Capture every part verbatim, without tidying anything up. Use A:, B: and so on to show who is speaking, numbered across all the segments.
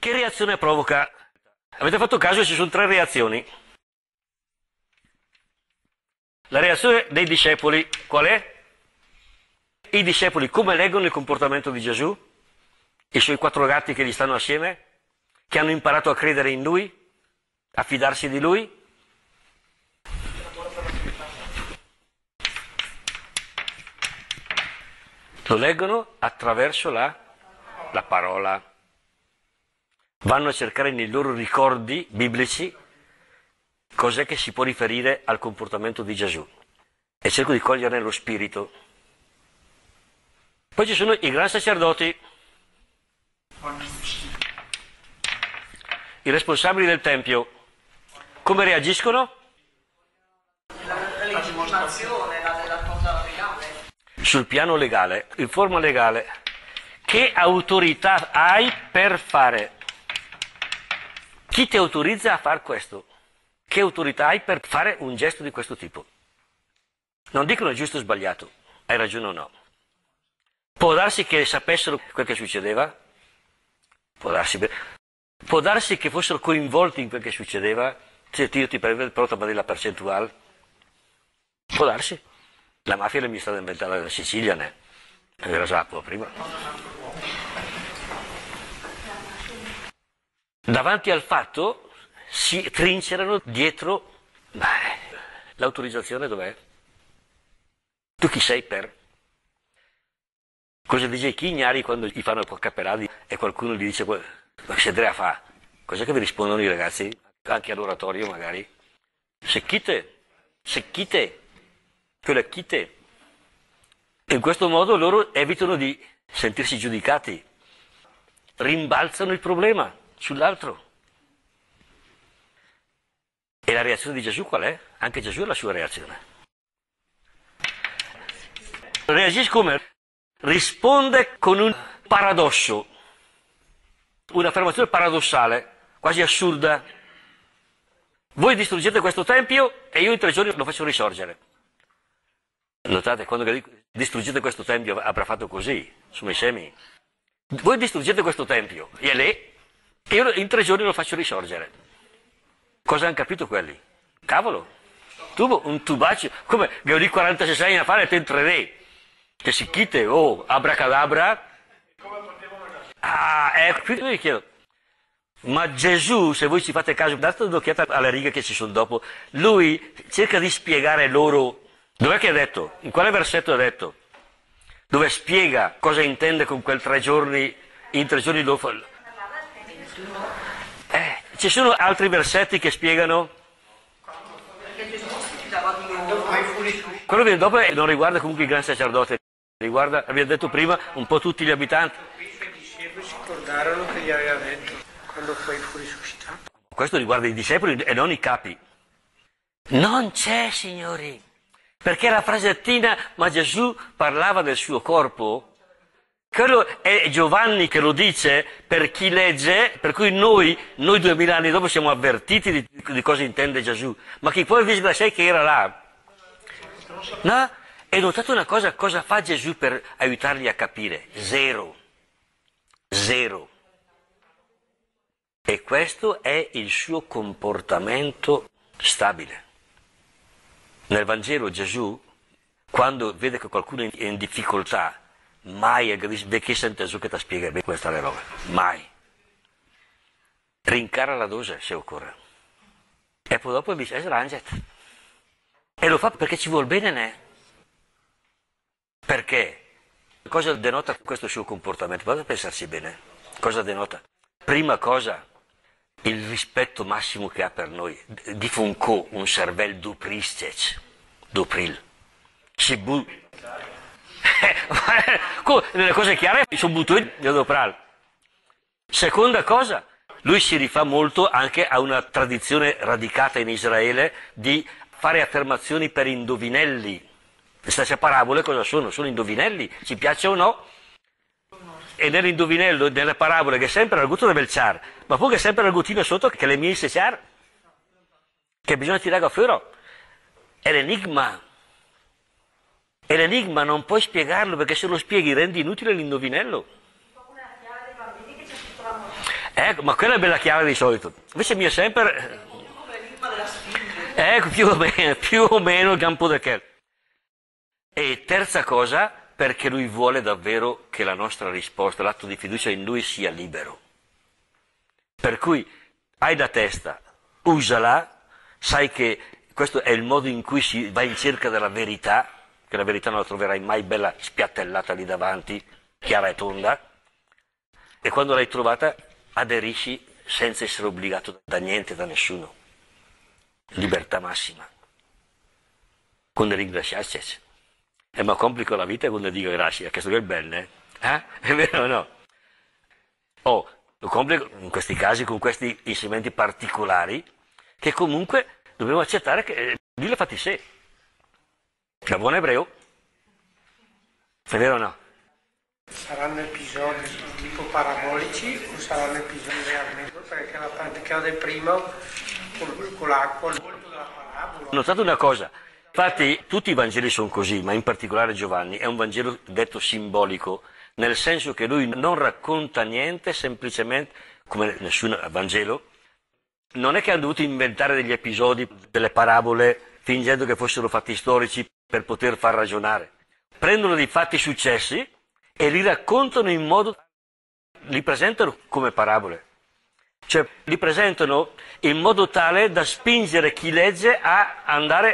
A: Che reazione provoca? Avete fatto caso, ci sono tre reazioni. La reazione dei discepoli qual è? I discepoli come leggono il comportamento di Gesù? I suoi quattro gatti che gli stanno assieme? Che hanno imparato a credere in Lui? A fidarsi di Lui? Lo leggono attraverso la, la parola. Vanno a cercare nei loro ricordi biblici cos'è che si può riferire al comportamento di Gesù. E cerco di coglierne lo spirito. Poi ci sono i grandi sacerdoti, i responsabili del Tempio. Come reagiscono?
B: La legittimazione, la della cosa legale.
A: Sul piano legale, in forma legale, che autorità hai per fare? Chi ti autorizza a fare questo? Che autorità hai per fare un gesto di questo tipo? Non dicono è giusto o sbagliato, hai ragione o no. Può darsi che sapessero quel che succedeva? Può darsi, può darsi che fossero coinvolti in quel che succedeva? Se io ti prendo però ti la percentuale? Può darsi. La mafia l'è stata inventata in Sicilia, ne? Era saputo prima. Davanti al fatto si trincerano dietro. Beh, l'autorizzazione dov'è? Tu chi sei per? Cosa dice i chignari quando gli fanno i cappellati e qualcuno gli dice ma che Andrea fa? Cos'è che vi rispondono i ragazzi? Anche all'oratorio magari? Secchite, secchite, quelle chite. In questo modo loro evitano di sentirsi giudicati, rimbalzano il problema sull'altro. E la reazione di Gesù qual è? Anche Gesù ha la sua reazione. Reagisce come? Risponde con un paradosso, un'affermazione paradossale, quasi assurda. Voi distruggete questo tempio e io in tre giorni lo faccio risorgere. Notate, quando dico distruggete questo tempio avrà fatto così, sono i semi. Voi distruggete questo tempio e lì e io in tre giorni lo faccio risorgere. Cosa hanno capito quelli? Cavolo, tu un tubaccio, come che ho di quarantasei anni a fare e te in tre D. Che si chite, oh, abracadabra. Ah, ecco, qui mi chiedo, ma Gesù, se voi ci fate caso, date un'occhiata alle righe che ci sono dopo, lui cerca di spiegare loro, dov'è che ha detto? In quale versetto ha detto? Dove spiega cosa intende con quel tre giorni, in tre giorni lo fa. Eh, ci sono altri versetti che spiegano? Quello che viene dopo non riguarda comunque il gran sacerdote. Riguarda, abbiamo detto prima, un po' tutti gli abitanti.
C: I discepoli si ricordarono che gli aveva detto quando poi fu risuscitato.
A: Questo riguarda i discepoli e non i capi. Non c'è, signori, perché la frasettina, ma Gesù parlava del suo corpo. Quello è Giovanni che lo dice per chi legge, per cui noi, noi duemila anni dopo siamo avvertiti di, di cosa intende Gesù. Ma chi poi visita sei che era là? No? E notate una cosa, cosa fa Gesù per aiutarli a capire? Zero. Zero. E questo è il suo comportamento stabile. Nel Vangelo Gesù, quando vede che qualcuno è in difficoltà, mai aggredisce, perché sente Gesù che ti spiega bene questa roba. Mai. Rincara la dose se occorre. E poi dopo dice, es ranget. E lo fa perché ci vuol bene, ne? Perché? Cosa denota questo suo comportamento? Vado a pensarci bene. Cosa denota? Prima cosa, il rispetto massimo che ha per noi. Di Foucault, un cervello dupristec, dupril. Si bu... Nelle cose chiare sono buttoni di adopral. Seconda cosa, lui si rifà molto anche a una tradizione radicata in Israele di fare affermazioni per indovinelli. Queste parabole cosa sono? Sono indovinelli, ci piace o no? E nell'indovinello, nelle parabole, che è sempre il gutto del Belciar, ma poi che è sempre il guttino sotto che le mie seciar, che bisogna tirare a fuori. È l'enigma. E l'enigma non puoi spiegarlo, perché se lo spieghi rendi inutile l'indovinello. Ecco, ma quella è bella chiara di solito. Invece mi è sempre...
B: Come l'enigma della Sfinge.
A: Ecco, più o meno, più o meno il campo del Kerr. E terza cosa, perché lui vuole davvero che la nostra risposta, l'atto di fiducia in lui sia libero. Per cui hai la testa, usala, sai che questo è il modo in cui si va in cerca della verità, che la verità non la troverai mai bella spiattellata lì davanti, chiara e tonda, e quando l'hai trovata aderisci senza essere obbligato da niente, da nessuno. Libertà massima. Quando ringraziassi. E ma complico la vita quando dico grazie, che sto che è bello, eh? Eh? È vero o no? Oh, lo complico in questi casi con questi insegnamenti particolari, che comunque dobbiamo accettare che Dio l'ha fatti sé. Da buon ebreo. È vero o no?
C: Saranno episodi tipo parabolici o saranno episodi realmente? Perché la parte che ho del primo, con, con l'acqua, il volto della parabola.
A: Ho notato una cosa, infatti tutti i Vangeli sono così, ma in particolare Giovanni è un Vangelo detto simbolico, nel senso che lui non racconta niente semplicemente, come nessun Vangelo, non è che hanno dovuto inventare degli episodi, delle parabole, fingendo che fossero fatti storici per poter far ragionare. Prendono dei fatti successi e li raccontano in modo, li presentano come parabole. Cioè li presentano in modo tale da spingere chi legge a andare.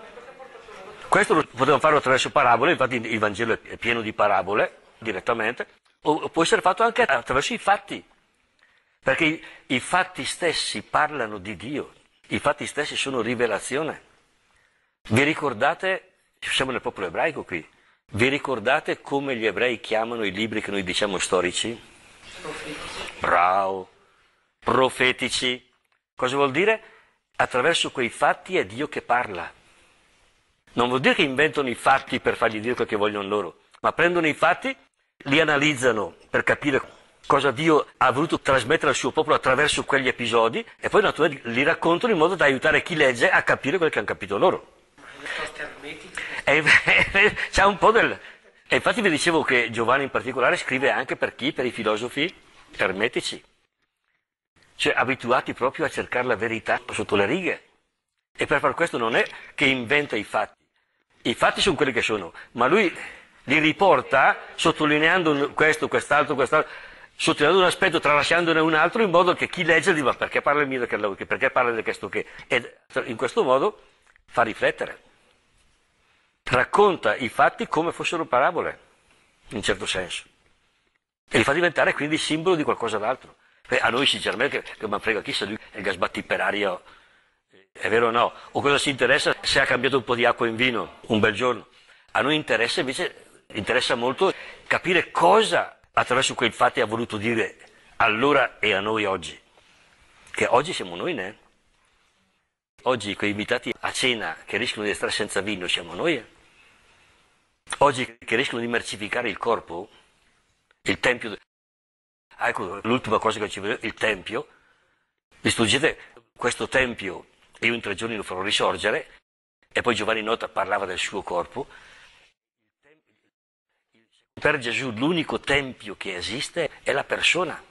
A: Questo lo potevano farlo attraverso parabole, infatti il Vangelo è pieno di parabole direttamente, o può essere fatto anche attraverso i fatti, perché i, i fatti stessi parlano di Dio, i fatti stessi sono rivelazione. Vi ricordate, siamo nel popolo ebraico qui, vi ricordate come gli ebrei chiamano i libri che noi diciamo storici? Bravo. Profetici. Cosa vuol dire? Attraverso quei fatti è Dio che parla. Non vuol dire che inventano i fatti per fargli dire quel che vogliono loro, ma prendono i fatti, li analizzano per capire cosa Dio ha voluto trasmettere al suo popolo attraverso quegli episodi e poi naturalmente li raccontano in modo da aiutare chi legge a capire quel che hanno capito loro. E, c'è un po' del... E infatti vi dicevo che Giovanni in particolare scrive anche per chi? Per i filosofi ermetici. Cioè abituati proprio a cercare la verità sotto le righe. E per far questo non è che inventa i fatti. I fatti sono quelli che sono, ma lui li riporta sottolineando questo, quest'altro, quest'altro, sottolineando un aspetto, tralasciandone un altro, in modo che chi legge dica, ma perché parla di che, perché parla di questo che? E in questo modo fa riflettere. Racconta i fatti come fossero parabole, in un certo senso. E li fa diventare quindi simbolo di qualcosa d'altro. A noi sinceramente, che, che mi frega chi se lui è il gasbatti per aria, è vero o no? O cosa ci interessa se ha cambiato un po' di acqua in vino un bel giorno? A noi interessa invece, interessa molto capire cosa attraverso quei fatti ha voluto dire allora e a noi oggi. Che oggi siamo noi, ne? Oggi quei invitati a cena che rischiano di stare senza vino siamo noi. Eh? Oggi che rischiano di mercificare il corpo, il tempio, ah, ecco l'ultima cosa che ci vedo, il tempio, distruggete questo tempio e io in tre giorni lo farò risorgere, e poi Giovanni Nota parlava del suo corpo. Per Gesù l'unico tempio che esiste è la persona.